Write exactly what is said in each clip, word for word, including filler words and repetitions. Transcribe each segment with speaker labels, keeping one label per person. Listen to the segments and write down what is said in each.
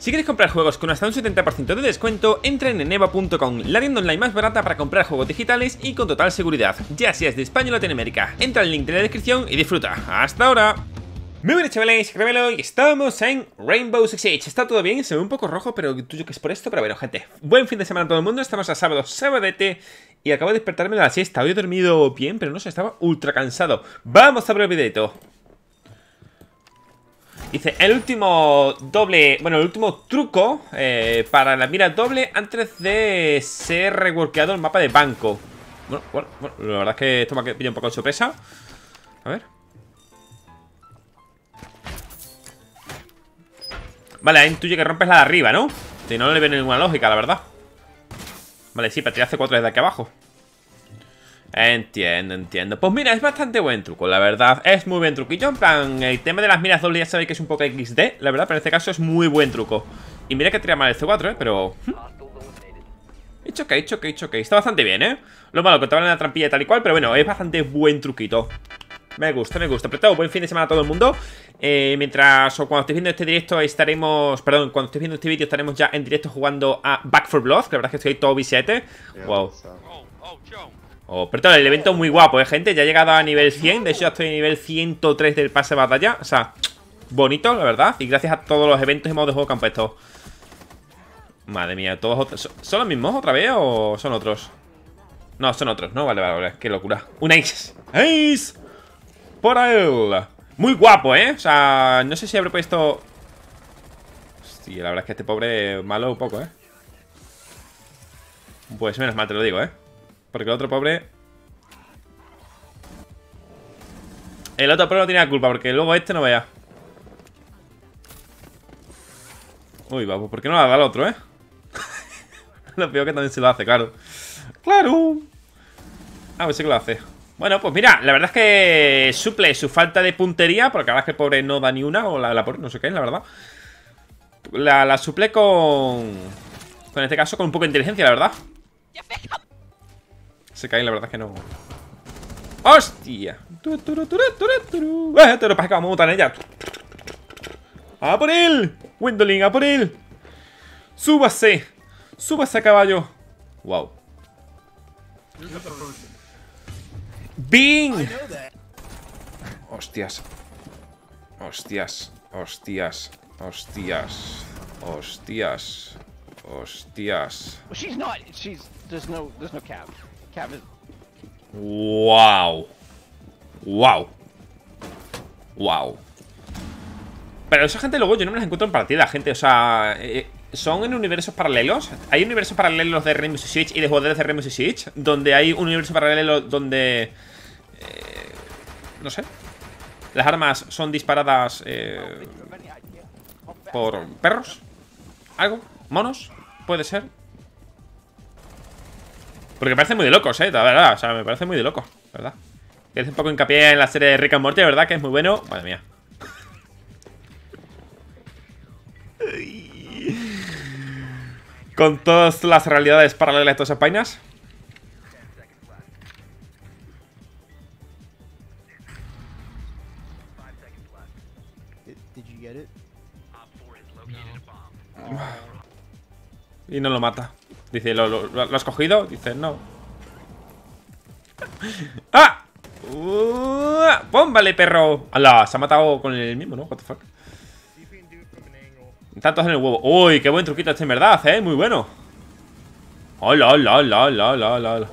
Speaker 1: Si queréis comprar juegos con hasta un setenta por ciento de descuento, entren en eva punto com, la tienda online más barata para comprar juegos digitales y con total seguridad, ya seas de España o Latinoamérica. Entra al link de la descripción y disfruta. ¡Hasta ahora! Muy buenas chavales, Revelo y estamos en Rainbow Six Siege. Está todo bien, se ve un poco rojo, pero tuyo que es por esto. Pero bueno, gente, buen fin de semana a todo el mundo. Estamos a sábado, sabadete. Y acabo de despertarme de la siesta. Hoy he dormido bien, pero no sé, estaba ultra cansado. Vamos a ver el videito. Dice, el último doble, bueno, el último truco eh, para la mira doble antes de ser reworkeado el mapa de banco. Bueno, bueno, bueno, la verdad es que esto me ha pillado un poco de sorpresa. A ver. Vale, intuye que rompes la de arriba, ¿no? Si no, no le veo ninguna lógica, la verdad. Vale, sí, pero hace cuatro desde aquí abajo. Entiendo, entiendo. Pues mira, es bastante buen truco, la verdad. Es muy buen truquillo. En plan, el tema de las miras doble ya sabéis que es un poco equis de, la verdad, pero en este caso es muy buen truco. Y mira que tira mal el ce cuatro, ¿eh? Pero... It's ok, it's ok, it's ok. Está bastante bien, ¿eh? Lo malo, que te van en la trampilla y tal y cual, pero bueno, es bastante buen truquito. Me gusta, me gusta. Pero todo, buen fin de semana a todo el mundo. eh, Mientras, o cuando estéis viendo este directo estaremos, perdón, cuando estéis viendo este vídeo estaremos ya en directo jugando a Back four Blood. Que la verdad es que estoy todo viciete. Wow. Oh, pero todo, el evento es muy guapo, eh, gente. Ya he llegado a nivel cien, de hecho ya estoy a nivel ciento tres del pase de batalla. O sea, bonito, la verdad. Y gracias a todos los eventos y modos de juego que han puesto. Madre mía, todos otros. ¿Son los mismos otra vez o son otros? No, son otros, ¿no? Vale, vale, vale, qué locura. Un ace, ace por él. Muy guapo, ¿eh? O sea, no sé si habré puesto... Hostia, la verdad es que este pobre es malo un poco, ¿eh? Pues menos mal te lo digo, ¿eh? Porque el otro pobre... El otro pobre no tiene la culpa, porque luego este no vea. Uy, va, pues ¿por qué no la da al otro, eh? Lo peor que también se lo hace, claro. ¡Claro! Ah, pues sí que lo hace. Bueno, pues mira, la verdad es que suple su falta de puntería, porque la verdad es que el pobre no da ni una, o la, la pobre, no sé qué es, la verdad. La, la suple con... Con este caso, con un poco de inteligencia, la verdad. Se cae, la verdad es que no... ¡Hostia! ¡Eh, te lo pasa que vamos a montar en ella! ¡A por él! ¡Wendolin, a por él! ¡Súbase! ¡Súbase a caballo! ¡Wow! ¡Bing! Hostias. Hostias. Hostias. Hostias. Hostias. Hostias.
Speaker 2: Well, she's not. She's there's no there's no cab. Cab is.
Speaker 1: Wow. Wow. Wow. Pero esa gente luego yo no me las encuentro en partida, gente. O sea, eh, son en universos paralelos. Hay universos paralelos de Rainbow Six Siege y de jugadores de Rainbow Six Siege, donde hay un universo paralelo donde... Eh, no sé. Las armas son disparadas eh, por perros. ¿Algo? ¿Monos? ¿Puede ser? Porque me parece muy de locos, eh, la verdad. O sea, me parece muy de locos, ¿verdad? Que hace un poco hincapié en la serie de Rick and Morty, ¿verdad? Que es muy bueno. Madre mía. Con todas las realidades paralelas de todas esas vainas. Y no lo mata. Dice, ¿lo, lo, lo has cogido? Dice, no. ¡Ah! Uh, ¡Pómbale, perro! ¡Hala! Se ha matado con el mismo, ¿no? What the fuck. Están todos en el huevo. Uy, qué buen truquito este en verdad, eh. Muy bueno. Hola, hola, hola, hola, hola, hola.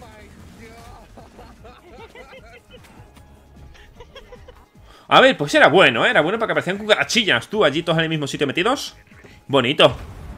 Speaker 1: A ver, pues era bueno, ¿eh? Era bueno porque aparecían cucarachillas. Tú, allí todos en el mismo sitio metidos. Bonito.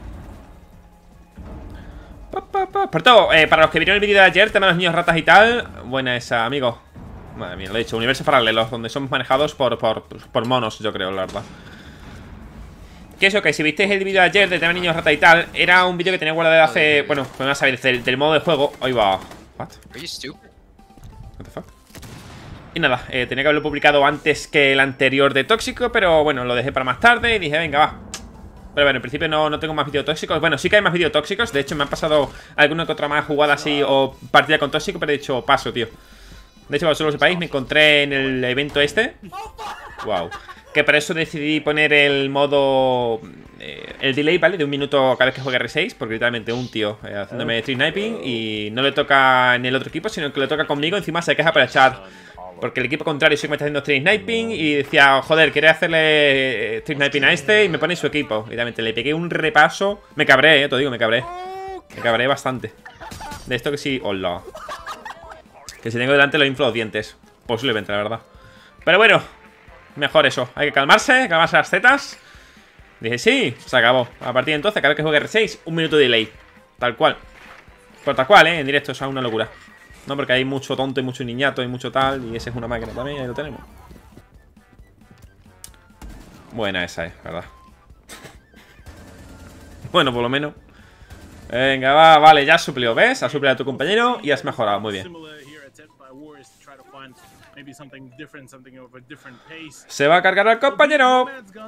Speaker 1: Pa, pa, pa. Por todo, eh, para los que vieron el vídeo de ayer, tema de los niños ratas y tal. Buena esa, amigo. Madre mía, lo he dicho. Universos paralelos, donde somos manejados por, por, por monos, yo creo, la verdad. Que eso, que si visteis el vídeo de ayer de tema de niños ratas y tal, era un vídeo que tenía guardado de hace... Bueno, pues no sabéis, del, del modo de juego. Ahí va. What? What the fuck? Y nada, eh, tenía que haberlo publicado antes que el anterior de tóxico, pero bueno, lo dejé para más tarde y dije, venga, va. Pero bueno, en principio no, no tengo más vídeos tóxicos. Bueno, sí que hay más vídeos tóxicos. De hecho, me han pasado alguna que otra más jugada así o partida con tóxico, pero he dicho, paso, tío. De hecho, para que solo lo sepáis, me encontré en el evento este. Wow. Que por eso decidí poner el modo... Eh, el delay, ¿vale? De un minuto cada vez que juegue R seis. Porque literalmente un tío eh, haciéndome street sniping. Y no le toca en el otro equipo, sino que le toca conmigo. Encima se queja por el chat. Porque el equipo contrario sí que me está haciendo street sniping. Y decía, joder, quiere hacerle street sniping a este. Y me pone su equipo. Literalmente le pegué un repaso. Me cabré, eh, te digo, me cabré. Me cabré bastante. De esto que sí, hola. Que si tengo delante lo inflo los dientes. Posiblemente, la verdad. Pero bueno, mejor eso. Hay que calmarse, calmarse las zetas. Dije, sí, se acabó. A partir de entonces, cada vez que juegue R seis, un minuto de delay. Tal cual. Pues tal cual, eh, en directo, eso es una locura. No, porque hay mucho tonto y mucho niñato y mucho tal. Y ese es una máquina también, ahí lo tenemos. Buena esa, eh, verdad. Bueno, por lo menos. Venga, va, vale, ya has suplido, ¿ves? Has suplido a tu compañero y has mejorado, muy bien. Se va a cargar al compañero.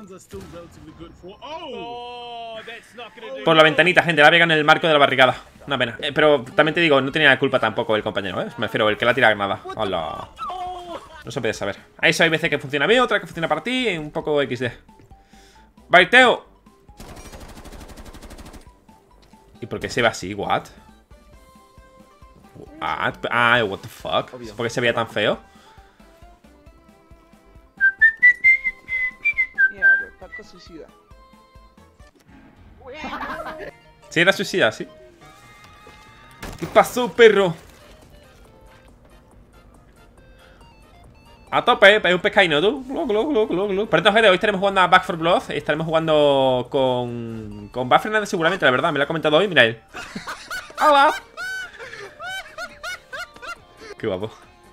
Speaker 1: Por la ventanita, gente, la pega en el marco de la barricada. Una pena, eh, pero también te digo, no tenía culpa tampoco el compañero, ¿eh? Me refiero, el que la tira granada. Hola. No se puede saber. Ahí hay veces que funciona bien, otra que funciona para ti y un poco equis de. Baiteo. ¿Y por qué se ve así? ¿What? What? Ah, what the fuck. ¿Por qué se veía tan feo?
Speaker 3: Suicida.
Speaker 1: Sí, era suicida, sí. ¿Qué pasó, perro? A tope, es un pescaíno, tú. Por entonces, gente, hoy estaremos jugando a Back four Blood. Estaremos jugando con... Con Buff Fernandez seguramente, la verdad. Me lo ha comentado hoy, mira él. ¡Hola! Qué guapo.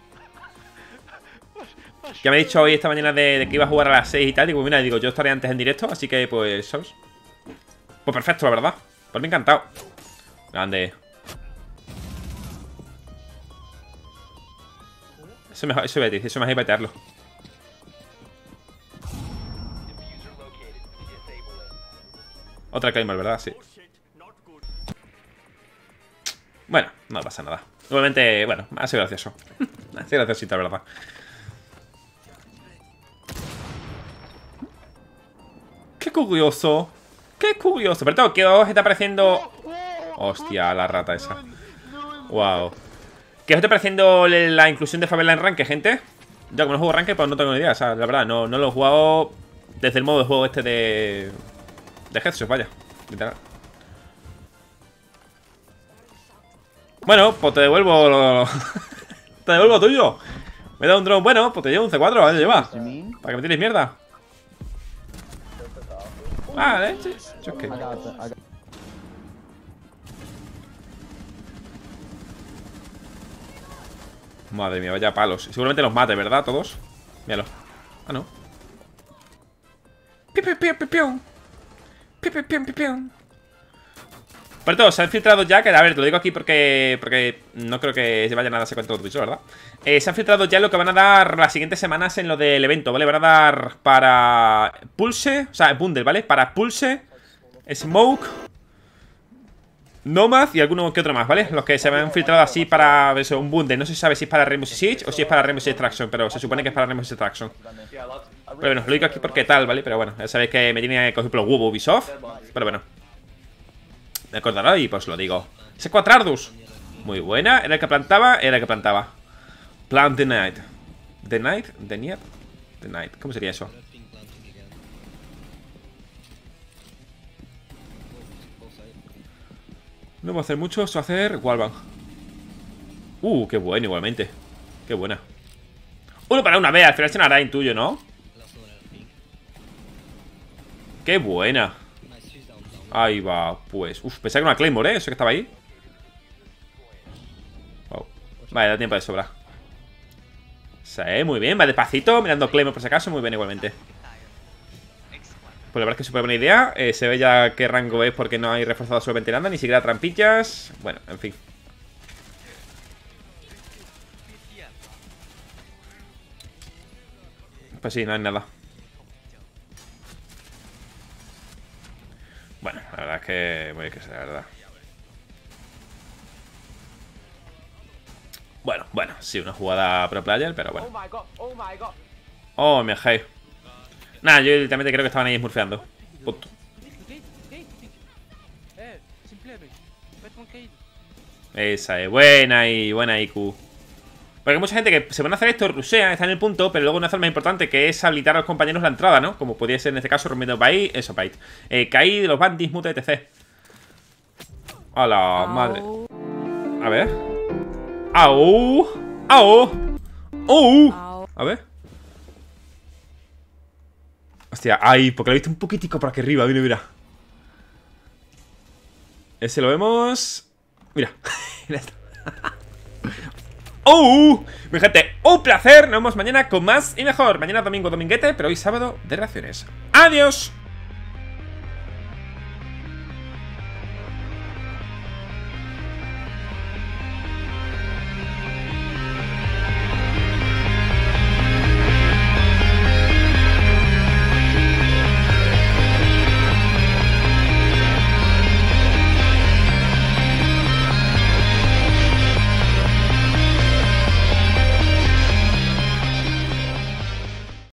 Speaker 1: Ya me he dicho hoy esta mañana de, de que iba a jugar a las seis y tal. Digo, mira, digo, yo estaré antes en directo. Así que, pues, ¿sabes? Pues perfecto, la verdad. Pues me ha encantado. Grande. Eso mejor, eso Betis, eso me hace patearlo. Otra Claymore, ¿verdad? Sí. Bueno, no pasa nada. Igualmente, bueno, ha sido gracioso. Ha sido graciosito, la verdad. Qué curioso. Qué curioso. Pero ¿qué os está pareciendo? Hostia, la rata esa. Wow. ¿Qué os está pareciendo la inclusión de Favela en Ranked, gente? Yo como no juego Ranked, pues no tengo ni idea. O sea, la verdad, no, no lo he jugado desde el modo de juego este de... De Headshot, vaya. Literal. Bueno, pues te devuelvo... Te devuelvo lo tuyo. Me da un drone bueno, pues te llevo un C cuatro, ¿vale? Lleva. Para que me tires mierda. Vale, sí. Okay. Madre mía, vaya palos. Seguramente los mate, ¿verdad? Todos. Míralo. Ah, no. Piu, piu, piu, piu, piu. Piu, piu, piu, piu, piu. Por todo, se han filtrado ya, que a ver, te lo digo aquí porque porque no creo que se vayan a darse cuenta de todo eso, ¿verdad? Eh, se han filtrado ya lo que van a dar las siguientes semanas en lo del evento, ¿vale? Van a dar para Pulse, o sea, Bundle, ¿vale? Para Pulse, Smoke, Nomad y alguno que otro más, ¿vale? Los que se han filtrado así para eso, un bundle. No se sabe si es para Rainbow Six Siege o si es para Rainbow Six Extraction, pero se supone que es para Rainbow Six Extraction. Pero bueno, lo digo aquí porque tal, ¿vale? Pero bueno, ya sabéis que me tiene que coger por los huevos Ubisoft. Pero bueno, me acordará y pues lo digo. Ese Quatrardus, muy buena. Era el que plantaba, era el que plantaba. Plant the Night. The Night, The Night, The Night. ¿Cómo sería eso? No va a hacer mucho, eso va a hacer Wallbang. Uh, qué bueno igualmente. Qué buena. Uno para una vez, al final se hará intuyo, ¿no? Qué buena. Ahí va, pues. Uf, pensaba que era una Claymore, ¿eh? Eso que estaba ahí. Wow. Vale, da tiempo de sobra. Sí, muy bien, va despacito, mirando Claymore por si acaso, muy bien igualmente. Pues la verdad es que es súper buena idea. eh, Se ve ya qué rango es porque no hay reforzado solamente nada, ni siquiera trampillas. Bueno, en fin. Pues sí, no hay nada. Bueno, la verdad es que muy bien que sea, la verdad. Bueno, bueno, sí, una jugada pro player, pero bueno. Oh, me hey. Nada, yo literalmente creo que estaban ahí smurfeando. Punto. Esa es buena y buena I Q. Porque hay mucha gente que se van a hacer esto, rushean, está en el punto, pero luego no hace lo más importante, que es habilitar a los compañeros la entrada, ¿no? Como podría ser en este caso, rompiendo Bait, eso, Bait. Eh, Caí, los bandits, mute, etcétera. A la madre. A ver. ¡Au! ¡Au! ¡Au! A ver. Hostia, ay, porque lo he visto un poquitico por aquí arriba, mira, mira. Ese lo vemos. Mira. ¡Oh! Mi gente, un placer. Nos vemos mañana con más y mejor. Mañana domingo, dominguete, pero hoy sábado de reacciones. ¡Adiós!